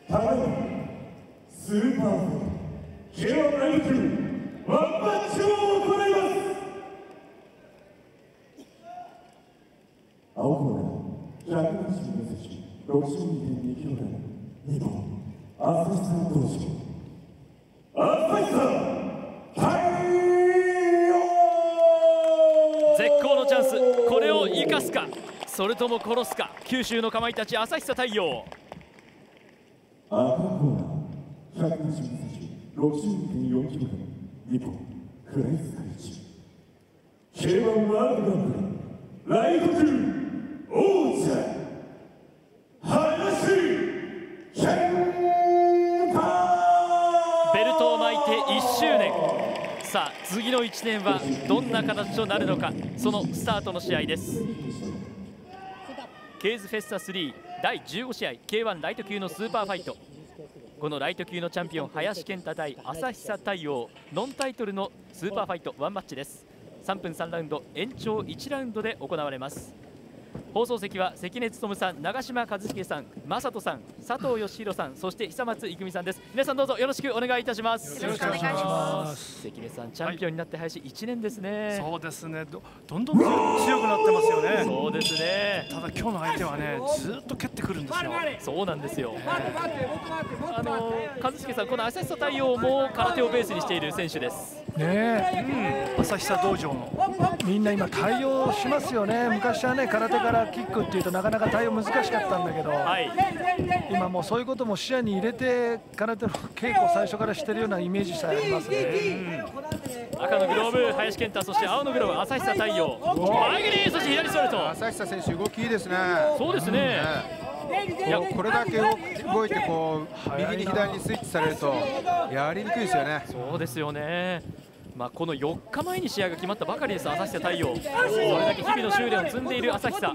ただいまスーパーフォー K1 ライト級ワンマッチを行います。青コーナー172センチ 62.2 キログラム日本朝日さん道場朝日さん太陽。 絶好のチャンス、これを生かすかそれとも殺すか。九州のかまいたち朝日太陽。 赤コーナー172センチ 62.4 キログラム日本フライスカイチ K1 ワールドカップライト級王者林健太。 ベルトを巻いて1周年。さあ次の1年はどんな形となるのか、そのスタートの試合です。ケーズフェスタ3第15試合 K1 ライト級のスーパーファイト。このライト級のチャンピオン林健太対朝日太陽、ノンタイトルのスーパーファイトワンマッチです。3分3ラウンド延長1ラウンドで行われます。放送席は関根勤さん、長嶋一茂さん、正人さん、佐藤義弘さん、そして久松郁美さんです。皆さんどうぞよろしくお願いいたします。 よろしくお願いします。 関根さんチャンピオンになって林1年ですね。 そうですね。どんどん強くなってますよね。 そうですね。 ただ今日の相手はね、ずっと蹴ってくるんですよ。 そうなんですよ。一茂さん、この朝日太陽も空手をベースにしている選手です。 ね、朝日道場のみんな今対応しますよね。昔はね空手からキックっていうとなかなか対応難しかったんだけど、はい、今もうそういうことも視野に入れて空手の稽古を最初からしてるようなイメージさえありますね。 赤のグローブ林健太、そして青のグローブ朝日太陽。前蹴り、そして左ストレート。 朝日選手動きいいですね。 そうですね。 いやこれだけ動いてこう右に左にスイッチされるとやりにくいですよね。 そうですよね。この4日前に試合が決まったばかりです、朝日太陽。それだけ日々の修練を積んでいる朝日さん。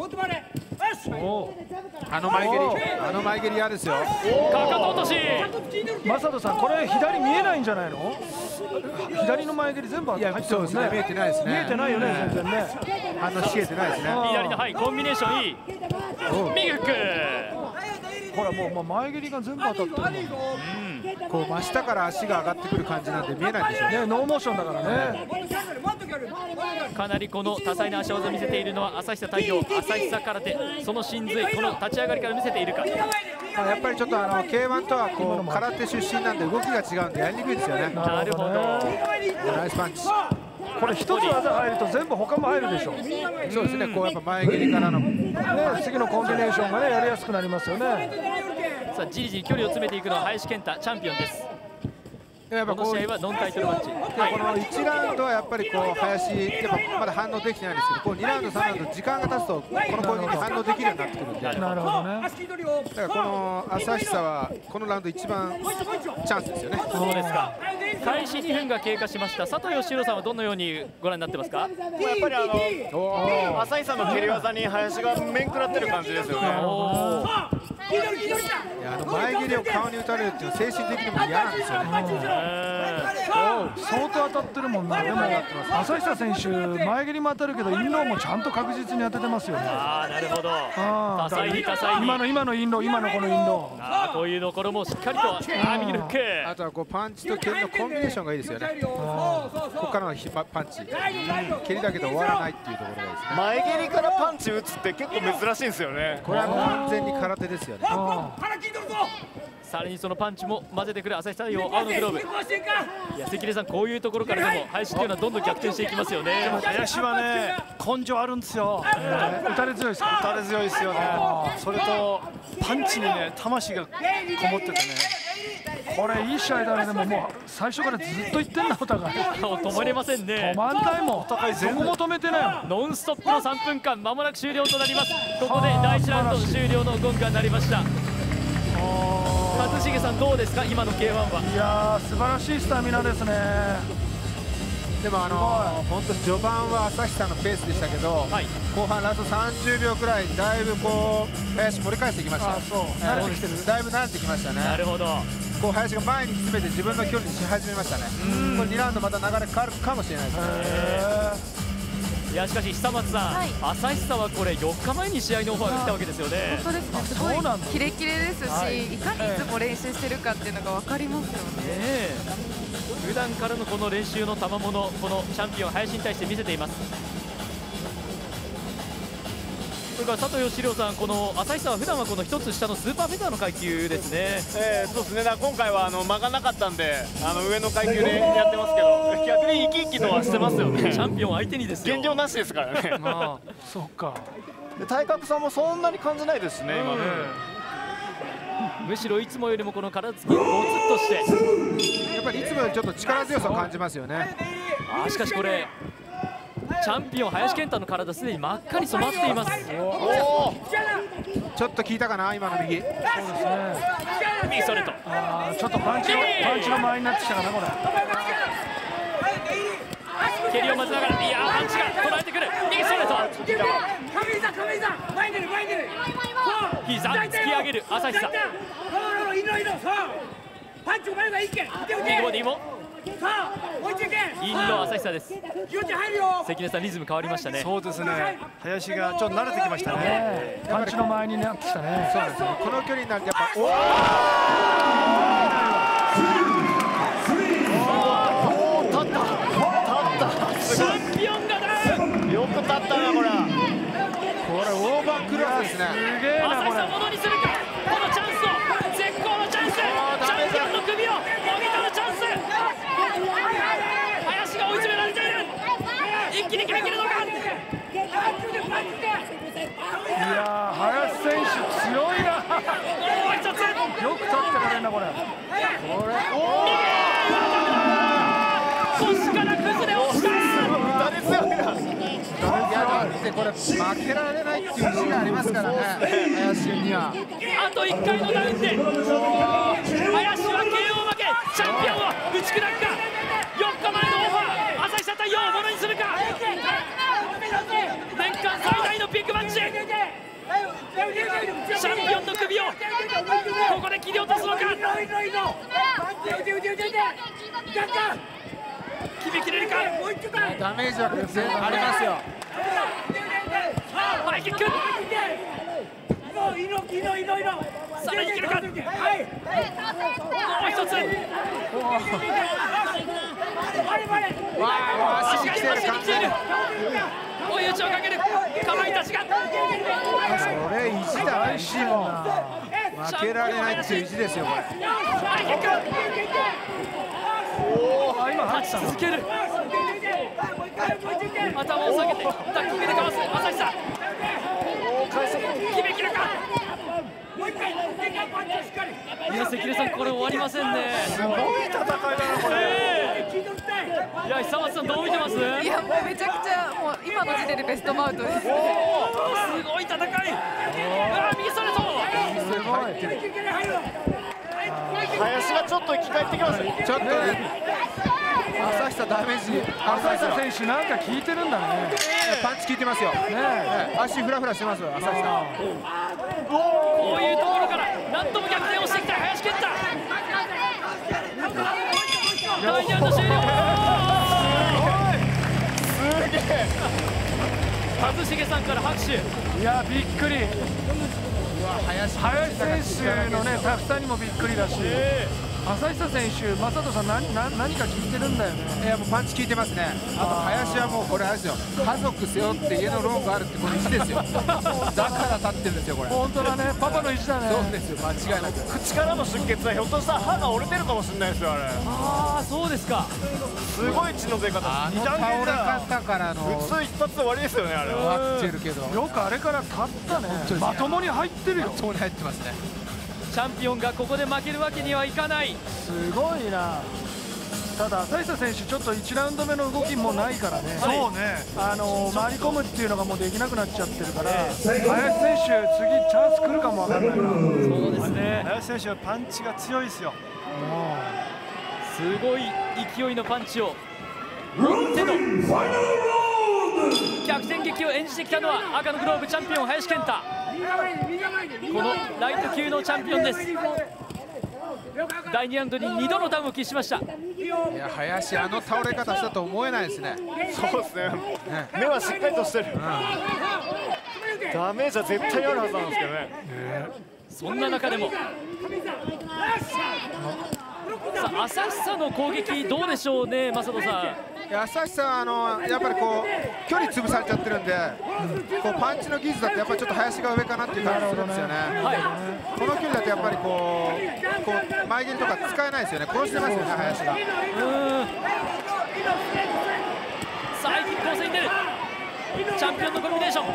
あの前蹴り嫌ですよ。 かかと落とし。 正人さん、これ左見えないんじゃないの？左の前蹴り全部入ってますね。 見えてないですね。 見えてないよね、全然ね。 反応しきれてないですね。 左のコンビネーションいい。右フック。 ほらもう前蹴りが全部当たってるもん。 こう真下から足が上がってくる感じなんで見えないでしょうね。 ノーモーションだからね。 かなりこの多彩な足技を見せているのは朝日太陽。朝日空手、その真髄、この立ち上がりから見せているか。 やっぱりちょっとK1 とはこう空手出身なんで動きが違うんでやりにくいですよね。 なるほど。 ナイスパンチ。 これ一つ技入ると全部他も入るでしょ。 そうですね。こうやっぱ前蹴りからの次のコンビネーションがねやりやすくなりますよね。 さあじりじり距離を詰めていくのは林健太チャンピオンです。 やっぱこの試合はノンタイトルマッチ。 この1ラウンドはやっぱりこう林やっぱまだ反応できてないんですけど、こう2ラウンド3ラウンド時間が経つとこの攻撃に反応できるようになってくるんで。 なるほどね。 だからこの朝日はこのラウンド一番チャンスですよね。 そうですか。開始2分が経過しました。佐藤義弘さんはどのようにご覧になってますか？ やっぱり朝日さんの蹴り技に林が面食らってる感じですよね。 前蹴りを顔に打たれるっていうのは精神的にも嫌なんですよね。 相当当たってるもんな。でも朝日選手前蹴りも当たるけどインローもちゃんと確実に当ててますよね。 なるほど。多彩に多彩に。 今のインロー、今のこのインロー。こういうところもしっかりと右のフック。 あとはこうパンチと蹴りのコンビネーションがいいですよね。ここからのパンチ、蹴りだけで終わらないっていうところがいいですね。 前蹴りからパンチ打つって結構珍しいんですよね。 これは完全に空手ですよね。 さらにそのパンチも混ぜてくる朝日太陽、青のグローブ。いや関根さん、こういうところからでも林っていうのはどんどん逆転していきますよね。 林はね根性あるんですよ。打たれ強いですか？ 打たれ強いですよね。それとパンチにね魂がこもっててね。 これいい試合だね。でももう最初からずっと言ってんなお互い。 止まれませんね。 止まんないもん。お互い全部も止めてない。 ノンストップの3分間、まもなく終了となります。ここで第1ラウンド終了のゴングが鳴りました。一茂さんどうですか、今の K1 は。 いやー素晴らしいスタミナですね。 でも本当序盤は朝日さんのペースでしたけど、後半ラスト30秒くらいだいぶこう林盛り返してきました。慣れてきてる。だいぶ慣れてきましたね。 なるほど。 こう林が前に詰めて自分の距離にし始めましたね。これ2ラウンドまた流れ変わるかもしれないですね。 いやしかし久松さん、朝久はこれ4日前に試合のオファーが来たわけですよね。 本当ですね。すごいキレキレですし、いかにいつも練習してるかっていうのが分かりますよね。 普段からのこの練習の賜物、このチャンピオン林に対して見せています。それから佐藤義郎さん、この朝久は普段はこの一つ下のスーパーフェザーの階級ですね。 そうですね。だから今回は間がなかったんで上の階級でやってますけど、逆に生き生きとはしてますよね。 チャンピオン相手にですよ。 減量なしですからね。 そうか。 体格差もそんなに感じないですしね、今ね。 むしろいつもよりもこの体つきゴツッとして、 やっぱりいつもよりちょっと力強さを感じますよね。 しかしこれチャンピオン林健太の体すでに真っ赤に染まっています。 ちょっと効いたかな今の右。そうですね。 右ストレート。 ちょっとパンチの前になってきたかなこれ。 蹴りを待ちながら、いやパンチが捉えてくる。右ストレート。膝突き上げる朝久。右も右も。インの朝久です。関根さん、リズム変わりましたね。 そうですね。林がちょっと慣れてきましたね。パンチの前になってきたね。 そうですね。この距離になるとやっぱチャンピオンがダウン。 よく立ったなこれ。 これオーバークラスですね。 すげえなこれ。 朝久ものにするか。このチャンスを、絶好のチャンス。チャンピオンの首をもぎ取るチャンス。林が追い詰められている。一気に決めきるのか。 いや林選手強いな。 もう一つ。 よく立ってくれるなこれ。 腰から崩れ落ちた。 これ負けられないっていう意地がありますからね、林には。 あと1回のダウンで林は KO 負け。チャンピオンを打ち砕くか。4日前のオファー、朝久対応をものにするか。年間最大のビッグマッチ。チャンピオンの首をここで切り落とすのか。決めきれるか。 ダメージは全然ありますよ。 ハイキック。さらにいけるか。もう一つ。 足が来てる感じ。 追い打ちをかけるかまいたちが。 それ意地だな、意地も負けられないっていう意地ですよこれ。 ハイキック。今立ち続ける。頭を下げて抱き首でかわす朝久。決めきるか。いや関根さん、これ終わりませんね。 すごい戦いだなこれ。 いや久松さん、どう見てます？ いやもうめちゃくちゃもう今の時点でベストマウトです。 すごい戦い。右ストレート。 すごい。 林がちょっと生き返ってきますね。 ちょっと朝久ダメージ。 朝久選手なんか効いてるんだね。 パンチ効いてますよ。足フラフラしてますよ朝久。 こういうところから何度も逆転をしてきた林健太。第2ラウンド終了。 すげえ。 一茂さんから拍手。 いやびっくり。林選手のねタフさにもびっくりだし、朝久選手、正人さん何か聞いてるんだよね。 いやもうパンチ効いてますね。あと林はもうこれあれですよ。家族背負って家のローンがあるってこの意地ですよ。だから立ってるんですよこれ。 本当だね、パパの意地だね。 そうですよ、間違いなく。 口からの出血はひょっとしたら歯が折れてるかもしれないですよあれ。 ああそうですか。 すごい血の出方。 倒れ方からの普通一発で終わりですよねあれは。 分かってるけど。 よくあれから勝ったね。まともに入ってるよ。 まともに入ってますね。 チャンピオンがここで負けるわけにはいかない。 すごいな。ただ朝久選手ちょっと1ラウンド目の動きもないからね。そうね。回り込むっていうのがもうできなくなっちゃってるから、林選手次チャンス来るかもわかんないな。 そうですね。 林選手はパンチが強いですよ。 すごい勢いのパンチを手の逆転劇を演じてきたのは赤のグローブチャンピオン林健太。このライト級のチャンピオンです。 第2ラウンドに2度のダウンを喫しました。 いや、林倒れ方したと思えないですね。 そうですね、目はしっかりとしてる、ダメージは絶対あるはずなんですけどね。 そんな中でもさあ、朝久の攻撃どうでしょうね、正人さん。 朝日さんやっぱりこう距離潰されちゃってるんで、こうパンチの技術だとやっぱりちょっと林が上かなっていう感じするんですよね。この距離だとやっぱりこう前蹴りとか使えないですよね。殺してますよね、林が。 さあ、一気に構成に出るチャンピオンのコンビネーション。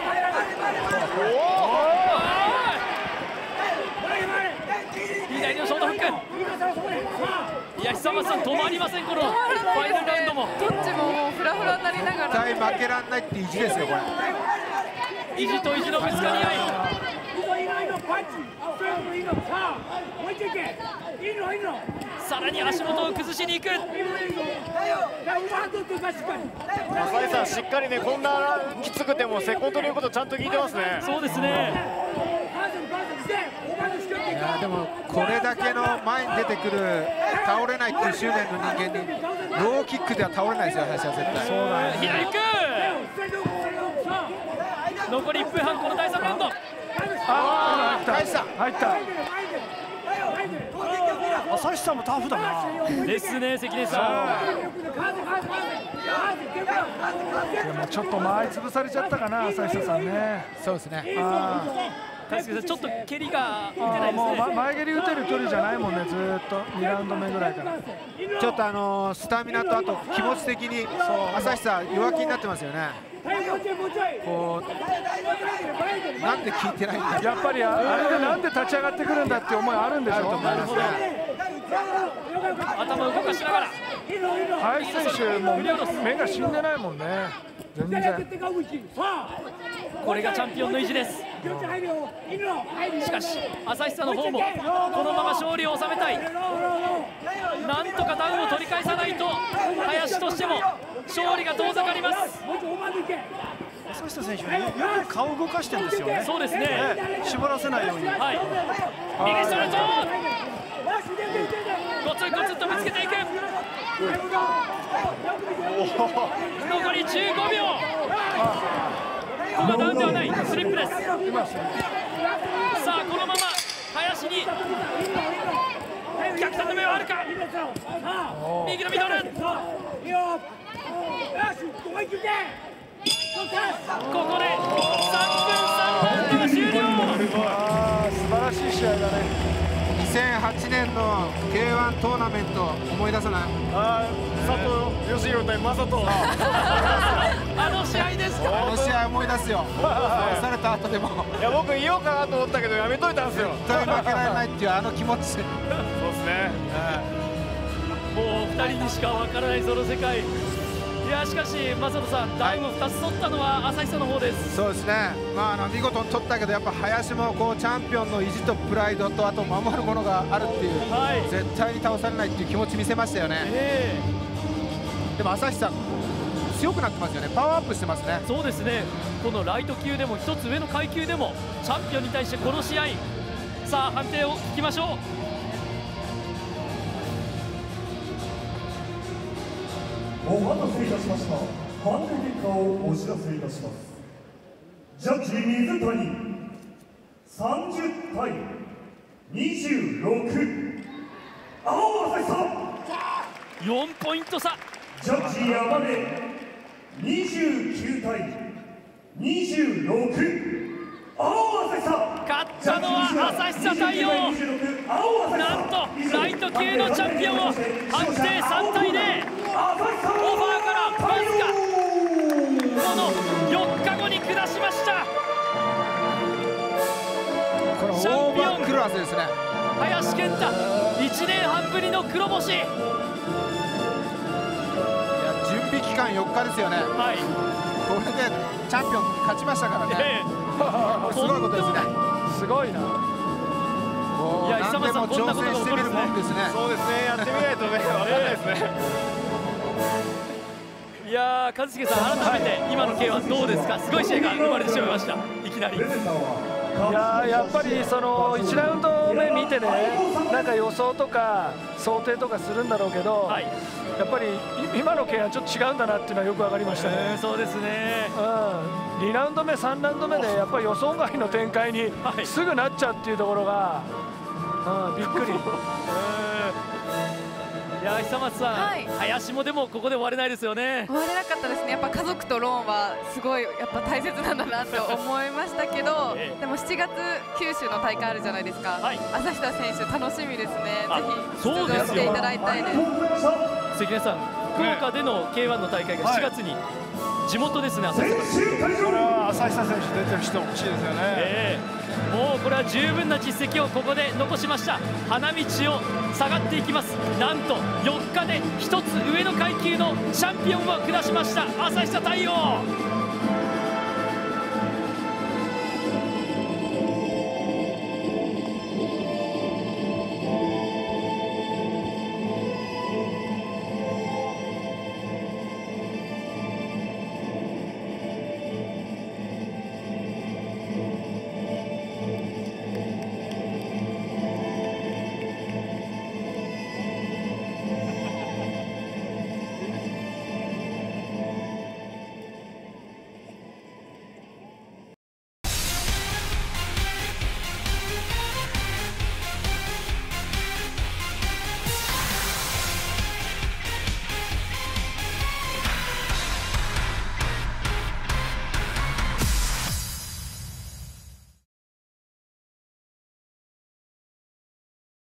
左のショートフック。いや、久松さん止まりません、このファイナルラウンドも。 どっちももうフラフラになりながら、 絶対負けられないって意地ですよ、これ。 意地と意地のぶつかり合い。さらに足元を崩しに行く。 浅井さん、しっかりね、こんなきつくてもセコンドの言うことちゃんと聞いてますね。 そうですね。 いやでもこれだけの前に出てくる倒れないっていう執念の人間にローキックでは倒れないですよ、林は絶対。 そうだね。左行く。残り1分半、この第3ラウンド。 入った。 朝日さんもタフだな。 ですね、関根さん。 でもちょっと前潰されちゃったかな、朝日さんね。 そうですね。 大輔さん、ちょっと蹴りが打てないですね。 もう前蹴り打てる距離じゃないもんね、ずっと2ラウンド目ぐらいから。 ちょっとスタミナとあと気持ち的に朝日さん弱気になってますよね。こうなんで効いてないんだ。 やっぱりあれでなんで立ち上がってくるんだって思いあるんでしょうと思いますね。 頭を動かしながら。 林選手も目が死んでないもんね。全然。 これがチャンピオンの意地です。しかし朝日さんの方もこのまま勝利を収めたい。なんとかダウンを取り返さないと林としても勝利が遠ざかります。 朝日選手はよく顔を動かしてるんですよね。 そうですね。 絞らせないように。 はい。右ストレート。ゴツンゴツンとぶつけていく。残り15秒。ここはダウンではない、スリップです。さあ、このまま林に逆転の目はあるか。右のミドル。ここで3分3ラウンドが終了。 素晴らしい試合だね。 2008年の K1 トーナメント思い出さない？ 佐藤義弘対正人。 あの試合ですか。 あの試合思い出すよ。押された後でも。 いや、僕言おうかなと思ったけどやめといたんですよ。 絶対負けられないっていうあの気持ち。そうですね。 もう2人にしかわからないその世界。いや、しかし正人さん、ダウンを2つ取ったのは朝日さんの方です。 そうですね。見事に取ったけど、やっぱ林もこうチャンピオンの意地とプライドとあと守るものがあるっていう、絶対に倒されないっていう気持ち見せましたよね。でも朝日さん強くなってますよね。パワーアップしてますね。 そうですね。このライト級でも1つ上の階級でもチャンピオンに対してこの試合、さあ判定を聞きましょう。 お待たせいたしました。判定結果をお知らせいたします。ジャッジ水谷30対26、青朝日さん 4ポイント差。 ジャッジ山根29対26、青朝日さん勝ったのは朝日太陽。なんとライト級のチャンピオンを判定3対0。オファーからわずかこの4日後に下しました。 これオーバークロスですね。 林健太1年半ぶりの黒星。いや、 準備期間4日ですよね。 はい。 これでチャンピオンに勝ちましたからね。すごいことですね。 すごいな。 いや、久松さん、こんなことが起こるんですね。 そうですね。やってみないとね、分かんないですね。 いやー、一茂さん、改めて今の K1 どうですか。すごい試合が生まれてしまいました。いきなり。 いややっぱりその1ラウンド目見てね、 なんか予想とか想定とかするんだろうけど、はい、やっぱり今の系はちょっと違うんだなっていうのはよく分かりましたね。 そうですね、 2ラウンド目、3ラウンド目でやっぱり予想外の展開にすぐなっちゃうっていうところが、びっくり。 いや久松さん、はい、林もでもここで終われないですよね。 終われなかったですね。やっぱ家族とローンはすごいやっぱ大切なんだなと思いましたけど、でも7月九州の大会あるじゃないですか。はい、朝久選手楽しみですね。ぜひ出場していただきたいです。 関根さん、福岡での K1 の大会が7月に、地元ですね、朝久選手。 これは朝久選手出てる人欲しいですよね。 もうこれは十分な実績をここで残しました。花道を下がっていきます。なんと4日で1つ上の階級のチャンピオンを下しました朝久太陽。